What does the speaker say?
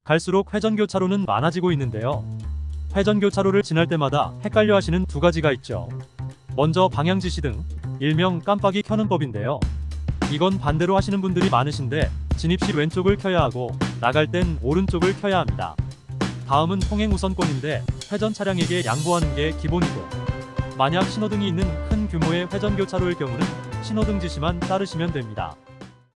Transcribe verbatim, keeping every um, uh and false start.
갈수록 회전교차로는 많아지고 있는데요. 회전교차로를 지날 때마다 헷갈려 하시는 두 가지가 있죠. 먼저 방향지시등, 일명 깜빡이 켜는 법인데요. 이건 반대로 하시는 분들이 많으신데 진입 시 왼쪽을 켜야 하고 나갈 땐 오른쪽을 켜야 합니다. 다음은 통행 우선권인데 회전 차량에게 양보하는 게 기본이고, 만약 신호등이 있는 큰 규모의 회전교차로일 경우는 신호등 지시만 따르시면 됩니다.